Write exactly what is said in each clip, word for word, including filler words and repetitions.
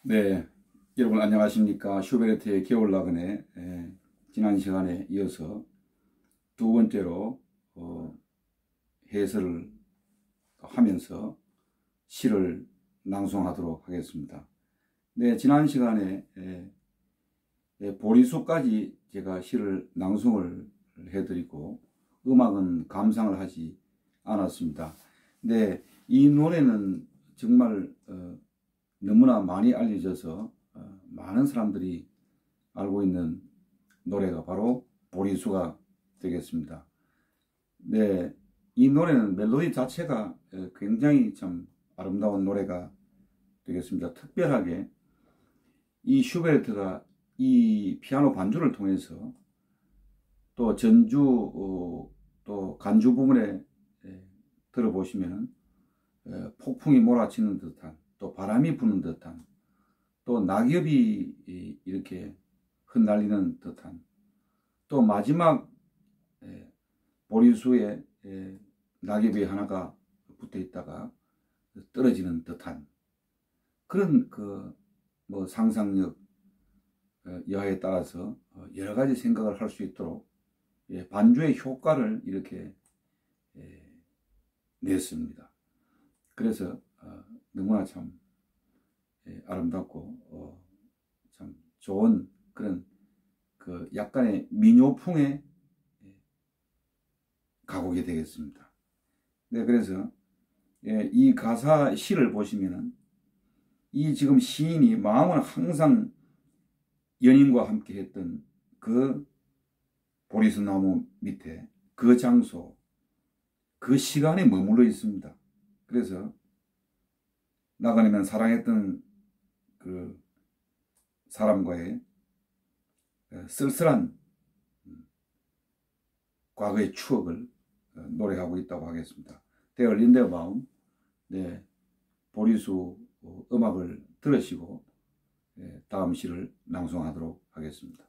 네, 여러분 안녕하십니까. 슈베르트의 겨울나그네. 에, 지난 시간에 이어서 두 번째로 어, 해설을 하면서 시를 낭송하도록 하겠습니다. 네, 지난 시간에 에, 에, 보리수까지 제가 시를 낭송을 해드리고 음악은 감상을 하지 않았습니다. 근데 이 노래는 정말 어, 너무나 많이 알려져서 어, 많은 사람들이 알고 있는 노래가 바로 보리수가 되겠습니다. 네, 이 노래는 멜로디 자체가 굉장히 참 아름다운 노래가 되겠습니다. 특별하게 이 슈베르트가 이 피아노 반주를 통해서 또 전주 어, 또 간주 부분에 에, 들어보시면 에, 폭풍이 몰아치는 듯한 또 바람이 부는 듯한 또 낙엽이 이렇게 흩날리는 듯한 또 마지막 보리수에 낙엽이 하나가 붙어 있다가 떨어지는 듯한 그런 그 뭐 상상력 여하에 따라서 여러 가지 생각을 할 수 있도록 반주의 효과를 이렇게 냈습니다. 그래서 너무나 참 아름답고 참 좋은 그런 그 약간의 민요풍의 가곡이 되겠습니다. 네, 그래서 이 가사 시를 보시면은 이 지금 시인이 마음은 항상 연인과 함께 했던 그 보리수 나무 밑에 그 장소, 그 시간에 머물러 있습니다. 그래서 나가려면 사랑했던 그 사람과의 쓸쓸한 과거의 추억을 노래하고 있다고 하겠습니다. They are in their 마음. 네, 보리수 음악을 들으시고 다음 시를 낭송하도록 하겠습니다.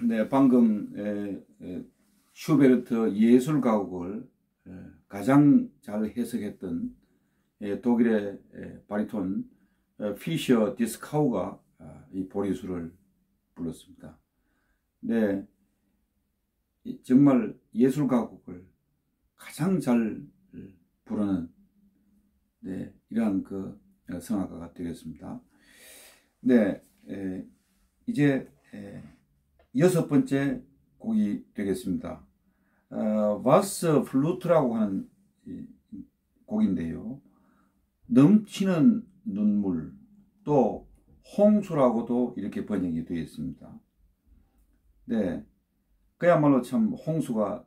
네, 방금 에, 에, 슈베르트 예술 가곡을 에, 가장 잘 해석했던 에, 독일의 에, 바리톤 에, 피셔 디스카우가 아, 이 보리수를 불렀습니다. 네, 이, 정말 예술 가곡을 가장 잘 부르는 네, 이러한 그 성악가가 되겠습니다. 네, 에, 이제 에, 여섯 번째 곡이 되겠습니다. 어, 바스 플루트라고 하는 곡인데요. 넘치는 눈물, 또 홍수라고도 이렇게 번역이 되어 있습니다. 네, 그야말로 참 홍수가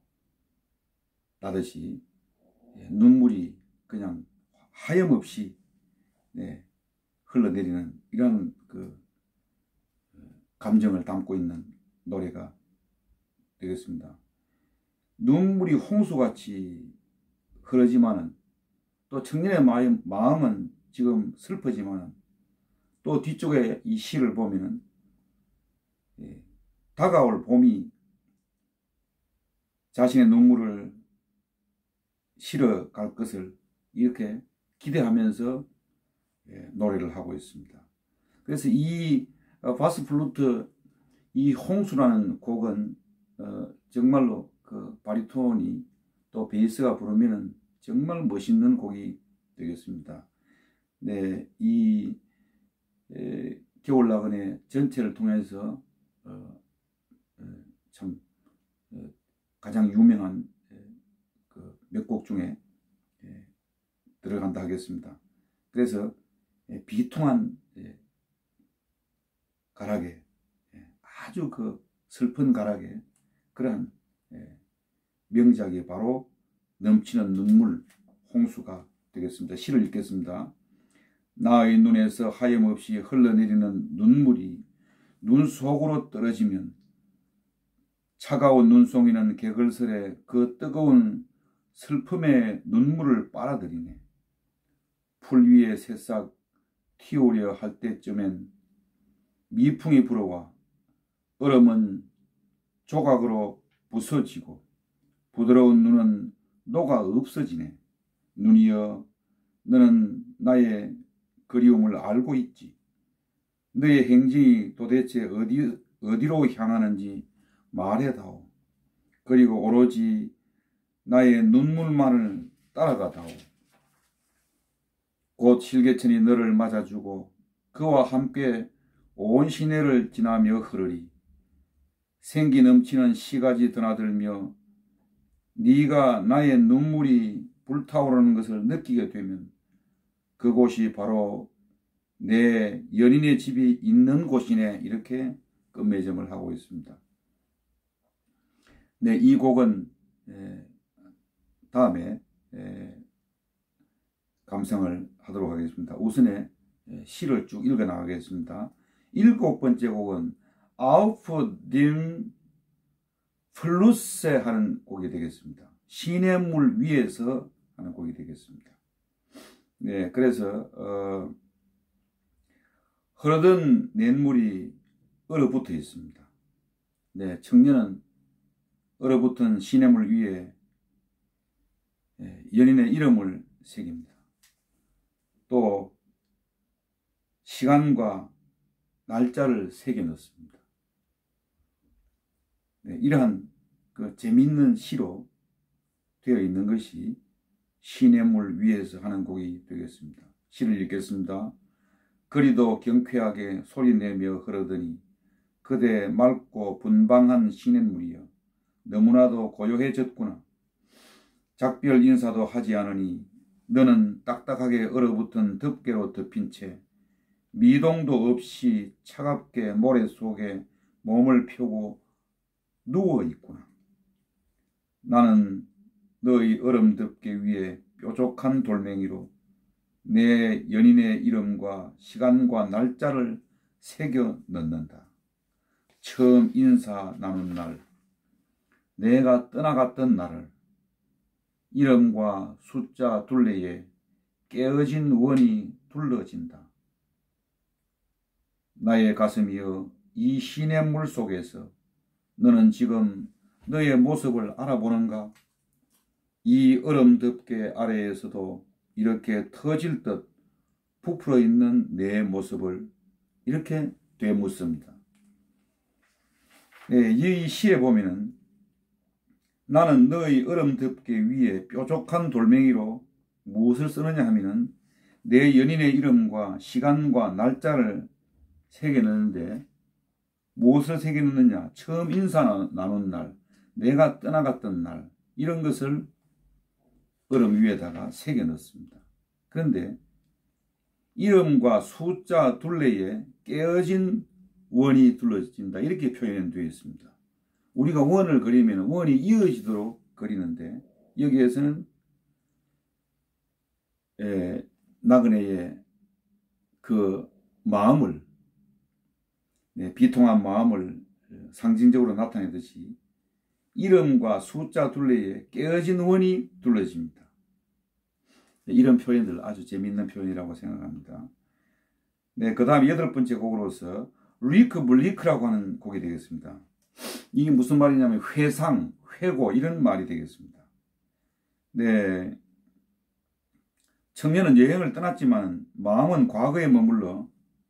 나듯이 눈물이 그냥 하염없이 네, 흘러내리는 이런 그 감정을 담고 있는 노래가 되겠습니다. 눈물이 홍수같이 흐르지만은 또 청년의 마음, 마음은 지금 슬퍼지만은 또 뒤쪽에 이 시를 보면은 예, 다가올 봄이 자신의 눈물을 실어갈 것을 이렇게 기대하면서 예, 노래를 하고 있습니다. 그래서 이 어, 바스 플루트 이 홍수라는 곡은 어, 정말로 그 바리톤이 또 베이스가 부르면은 정말 멋있는 곡이 되겠습니다. 네, 이 에, 겨울나그네 전체를 통해서 어, 어, 참 어, 가장 유명한 그 몇 곡 중에 에, 들어간다 하겠습니다. 그래서 에, 비통한 에, 가락에 아주 그 슬픈 가락에 그러한 명작이 바로 넘치는 눈물 홍수가 되겠습니다. 시를 읽겠습니다. 나의 눈에서 하염없이 흘러내리는 눈물이 눈 속으로 떨어지면 차가운 눈송이는 개걸스레 그 뜨거운 슬픔의 눈물을 빨아들이네. 풀 위에 새싹 튀우려 할 때쯤엔 미풍이 불어와 얼음은 조각으로 부서지고 부드러운 눈은 녹아 없어지네. 눈이여, 너는 나의 그리움을 알고 있지. 너의 행진이 도대체 어디, 어디로 향하는지 말해다오. 그리고 오로지 나의 눈물만을 따라가다오. 곧 실개천이 너를 맞아주고 그와 함께 온 시내를 지나며 흐르리. 생기 넘치는 시가지 드나들며 네가 나의 눈물이 불타오르는 것을 느끼게 되면 그곳이 바로 내 연인의 집이 있는 곳이네. 이렇게 끝맺음을 하고 있습니다. 네, 이 곡은 에, 다음에 에, 감상을 하도록 하겠습니다. 우선에 시를 쭉 읽어 나가겠습니다. 일곱 번째 곡은 Auf dem Flusse 하는 곡이 되겠습니다. 시냇물 위에서 하는 곡이 되겠습니다. 네, 그래서 어, 흐르던 냇물이 얼어붙어 있습니다. 네, 청년은 얼어붙은 시냇물 위에 연인의 이름을 새깁니다. 또 시간과 날짜를 새겨 넣습니다. 네, 이러한 그 재미있는 시로 되어 있는 것이 시냇물 위에서 하는 곡이 되겠습니다. 시를 읽겠습니다. 그리도 경쾌하게 소리내며 흐르더니 그대 맑고 분방한 시냇물이여 너무나도 고요해졌구나. 작별 인사도 하지 않으니 너는 딱딱하게 얼어붙은 덮개로 덮인 채 미동도 없이 차갑게 모래 속에 몸을 펴고 누워 있구나. 나는 너의 얼음 덮개 위에 뾰족한 돌멩이로 내 연인의 이름과 시간과 날짜를 새겨 넣는다. 처음 인사 나눈 날, 내가 떠나갔던 날을 이름과 숫자 둘레에 깨어진 원이 둘러진다. 나의 가슴이여 이 시냇물 속에서 너는 지금 너의 모습을 알아보는가? 이 얼음 덮개 아래에서도 이렇게 터질 듯 부풀어 있는 내 모습을 이렇게 되묻습니다. 네, 이 시에 보면은 나는 너의 얼음 덮개 위에 뾰족한 돌멩이로 무엇을 쓰느냐 하면은 내 연인의 이름과 시간과 날짜를 새겨넣는데 무엇을 새겨넣느냐? 처음 인사 나눈 날, 내가 떠나갔던 날, 이런 것을 얼음 위에다가 새겨넣습니다. 그런데 이름과 숫자 둘레에 깨어진 원이 둘러진다, 이렇게 표현되어 있습니다. 우리가 원을 그리면 원이 이어지도록 그리는데 여기에서는 에, 나그네의 그 마음을, 네, 비통한 마음을 상징적으로 나타내듯이 이름과 숫자 둘레에 깨어진 원이 둘러집니다. 이런 표현들 아주 재미있는 표현이라고 생각합니다. 네, 그 다음 여덟 번째 곡으로서 리크 블리크라고 하는 곡이 되겠습니다. 이게 무슨 말이냐면 회상, 회고 이런 말이 되겠습니다. 네, 청년은 여행을 떠났지만 마음은 과거에 머물러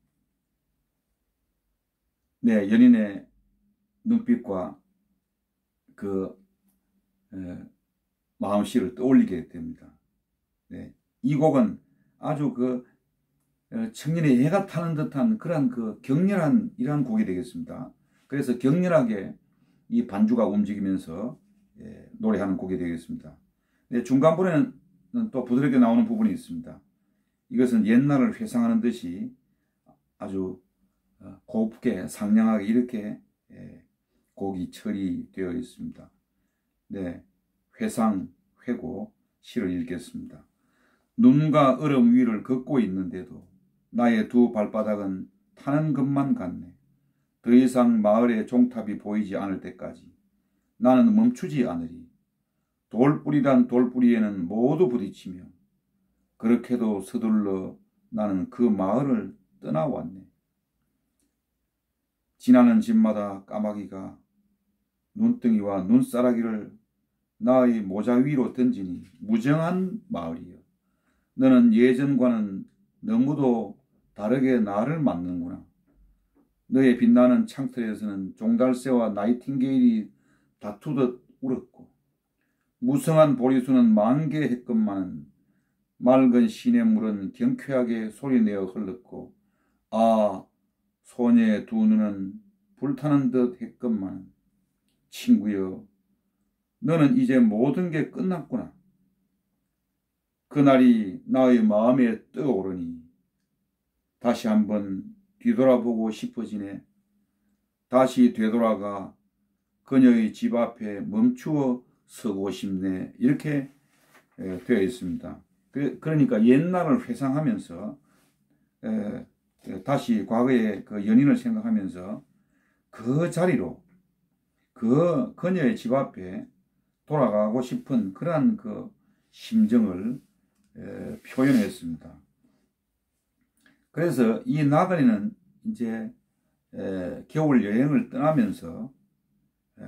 네, 연인의 눈빛과 그 에, 마음씨를 떠올리게 됩니다. 네, 이 곡은 아주 그 청년의 해가 타는 듯한 그러한 그 격렬한 이러한 곡이 되겠습니다. 그래서 격렬하게 이 반주가 움직이면서 예, 노래하는 곡이 되겠습니다. 네, 중간부에는 또 부드럽게 나오는 부분이 있습니다. 이것은 옛날을 회상하는 듯이 아주 곱게 상냥하게 이렇게 예, 곡이 처리되어 있습니다. 네, 회상, 회고 시를 읽겠습니다. 눈과 얼음 위를 걷고 있는데도 나의 두 발바닥은 타는 것만 같네. 더 이상 마을의 종탑이 보이지 않을 때까지 나는 멈추지 않으리. 돌뿌리란 돌뿌리에는 모두 부딪히며 그렇게도 서둘러 나는 그 마을을 떠나왔네. 지나는 집마다 까마귀가 눈등이와 눈사라기를 나의 모자 위로 던지니 무정한 마을이여. 너는 예전과는 너무도 다르게 나를 맞는구나. 너의 빛나는 창틀에서는 종달새와 나이팅게일이 다투듯 울었고 무성한 보리수는 만개했건만 맑은 시냇물은 경쾌하게 소리내어 흘렀고 아, 소녀의 두 눈은 불타는 듯 했건만 친구여, 너는 이제 모든 게 끝났구나. 그날이 나의 마음에 떠오르니 다시 한번 뒤돌아보고 싶어지네. 다시 되돌아가 그녀의 집 앞에 멈추어 서고 싶네. 이렇게 되어 있습니다. 그러니까 옛날을 회상하면서 다시 과거의 그 연인을 생각하면서 그 자리로 그 그녀의 집 앞에 돌아가고 싶은 그러한 그 심정을 표현했습니다. 그래서 이 나그네는 이제 에, 겨울 여행을 떠나면서 에,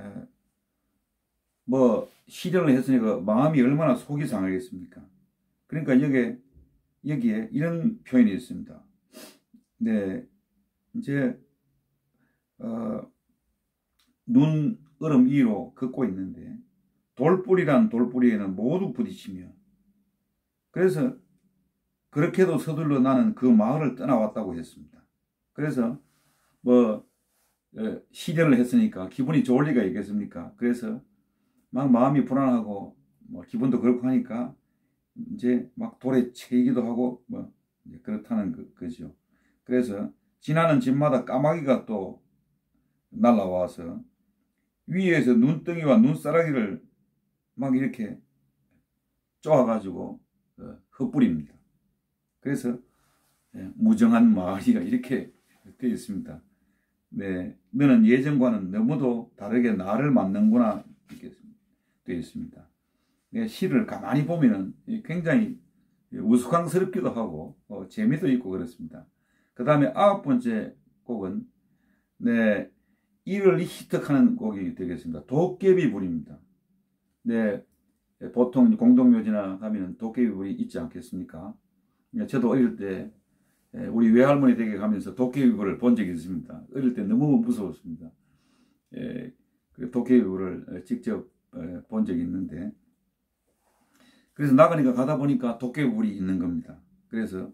뭐 시련을 했으니까 마음이 얼마나 속이 상하겠습니까? 그러니까 여기에 여기에 이런 표현이 있습니다. 네, 이제 어, 눈 얼음 위로 걷고 있는데 돌뿌리란 돌뿌리에는 모두 부딪히며 그래서 그렇게도 서둘러 나는 그 마을을 떠나왔다고 했습니다. 그래서 뭐 시련을 했으니까 기분이 좋을 리가 있겠습니까? 그래서 막 마음이 불안하고 뭐 기분도 그렇고 하니까 이제 막 돌에 채이기도 하고 뭐 그렇다는 그, 거죠. 그래서 지나는 집마다 까마귀가 또 날아와서 위에서 눈덩이와 눈사라기를 막 이렇게 쪼아가지고 흩뿌립니다. 그래서 무정한 마을이가 이렇게 되어 있습니다. 네, 너는 예전과는 너무도 다르게 나를 맞는구나 이렇게 되어 있습니다. 네, 시를 가만히 보면은 굉장히 우스꽝스럽기도 하고 어, 재미도 있고 그렇습니다. 그 다음에 아홉 번째 곡은 네, 이를 희택하는 곡이 되겠습니다. 도깨비 불입니다. 네, 보통 공동묘지나 가면 도깨비 불이 있지 않겠습니까? 저도 어릴 때 우리 외할머니 댁에 가면서 도깨비 불을 본 적이 있습니다. 어릴 때 너무 무서웠습니다. 그 도깨비 불을 직접 본 적이 있는데, 그래서 나가니까 가다 보니까 도깨비 불이 있는 겁니다. 그래서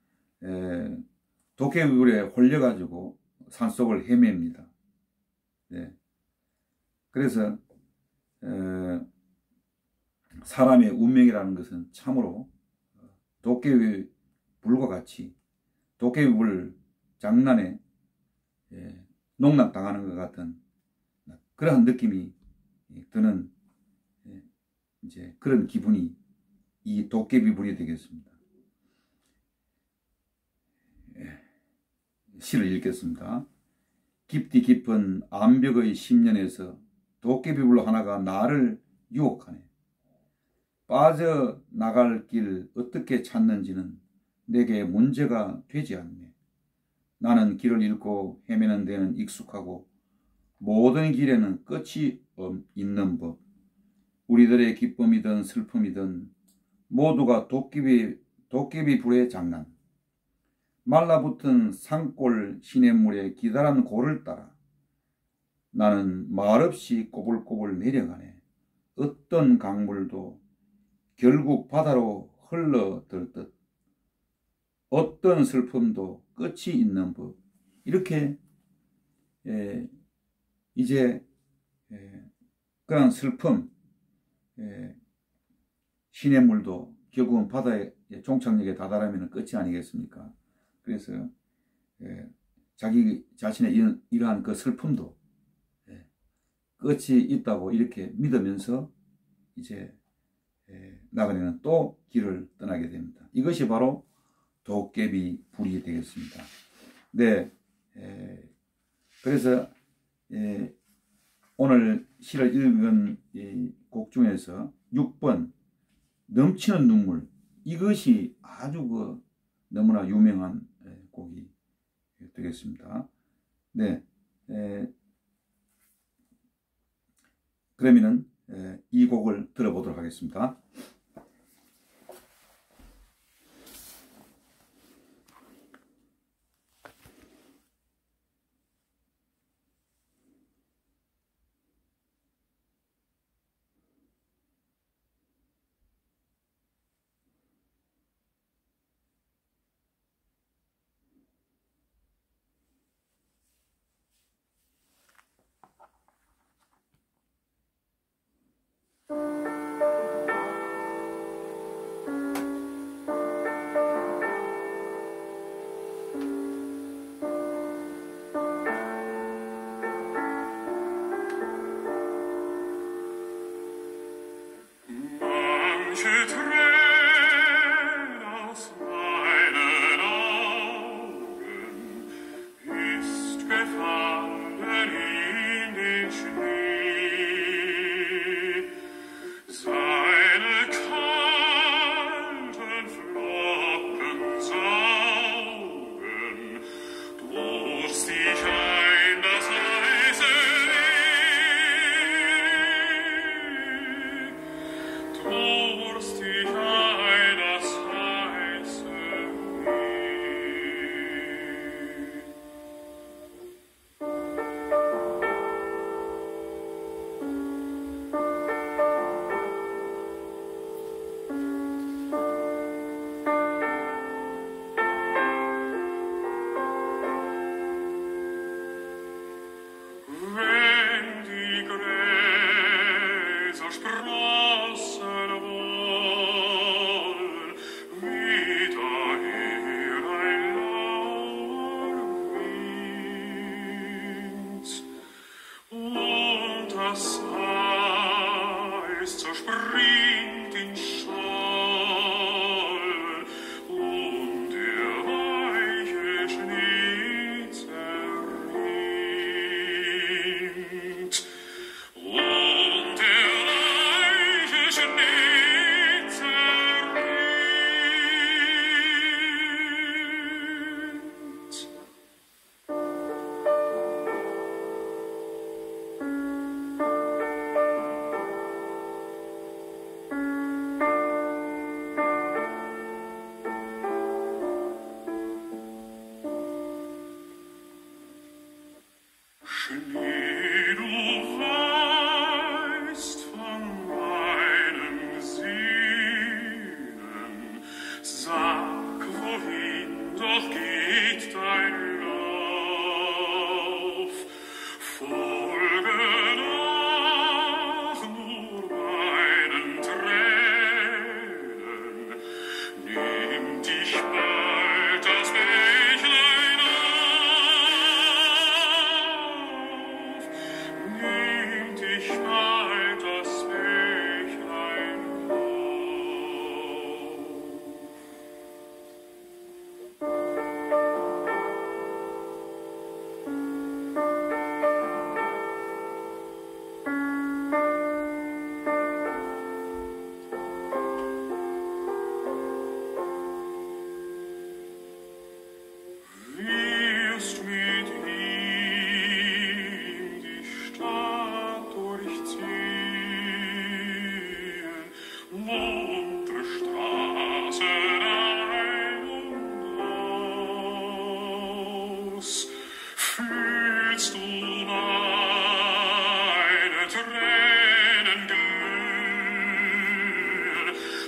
도깨비 불에 홀려가지고 산속을 헤맵니다. 네. 그래서 에, 사람의 운명이라는 것은 참으로 도깨비 불과 같이 도깨비 불 장난에 예, 농락당하는 것 같은 그러한 느낌이 드는 예, 이제 그런 기분이 이 도깨비 불이 되겠습니다. 예, 시를 읽겠습니다. 깊디 깊은 암벽의 심년에서 도깨비불 하나가 나를 유혹하네. 빠져나갈 길 어떻게 찾는지는 내게 문제가 되지 않네. 나는 길을 잃고 헤매는 데는 익숙하고 모든 길에는 끝이 있는 법. 우리들의 기쁨이든 슬픔이든 모두가 도깨비, 도깨비불의 장난. 말라붙은 산골 시냇물에 기다란 고를 따라 나는 말없이 꼬불꼬불 내려가네. 어떤 강물도 결국 바다로 흘러들듯 어떤 슬픔도 끝이 있는 법. 이렇게 에, 이제 에, 그런 슬픔, 에, 시냇물도 결국은 바다의 종착역에 다다르면 끝이 아니겠습니까? 그래서 예, 자기 자신의 이러, 이러한 그 슬픔도 예, 끝이 있다고 이렇게 믿으면서 이제 예, 나그네는 또 길을 떠나게 됩니다. 이것이 바로 도깨비 불이 되겠습니다. 네, 예, 그래서 예, 오늘 시를 읽은 이 곡 중에서 육 번 넘치는 눈물, 이것이 아주 그 너무나 유명한 곡이 되겠습니다. 네, 에, 그러면은 에, 이 곡을 들어보도록 하겠습니다.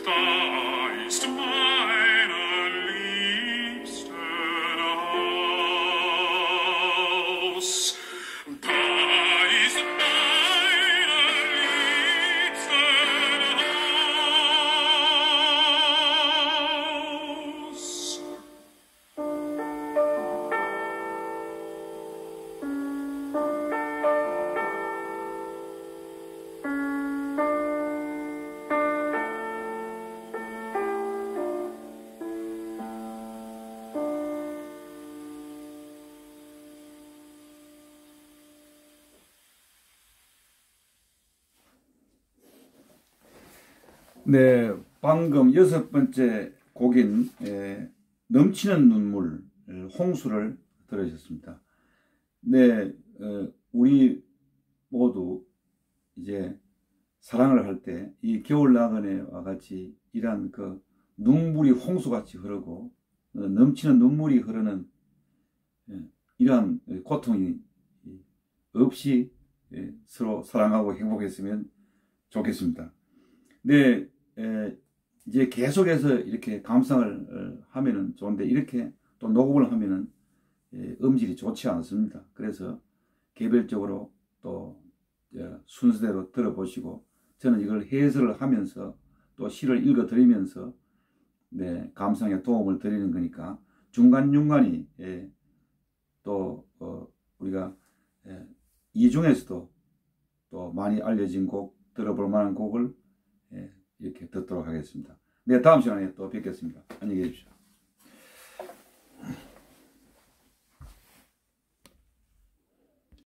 Da ist meine Liebste Haus. Da ist meine Liebste Haus. 네, 방금 여섯 번째 곡인 에, 넘치는 눈물, 홍수를 들으셨습니다. 네, 어, 우리 모두 이제 사랑을 할 때 이 겨울 나그네와 같이 이러한 그 눈물이 홍수같이 흐르고 어, 넘치는 눈물이 흐르는 예, 이러한 고통이 없이 예, 서로 사랑하고 행복했으면 좋겠습니다. 네, 에, 이제 계속해서 이렇게 감상을 어, 하면은 좋은데 이렇게 또 녹음을 하면은 예, 음질이 좋지 않습니다. 그래서 개별적으로 또 예, 순서대로 들어보시고 저는 이걸 해설을 하면서 또 시를 읽어 드리면서 네, 감상에 도움을 드리는 거니까 중간중간이 예, 또 어, 우리가 예, 이 중에서도 또 많이 알려진 곡 들어볼 만한 곡을 예, 이렇게 듣도록 하겠습니다. 네, 다음 시간에 또 뵙겠습니다. 안녕히 계십시오.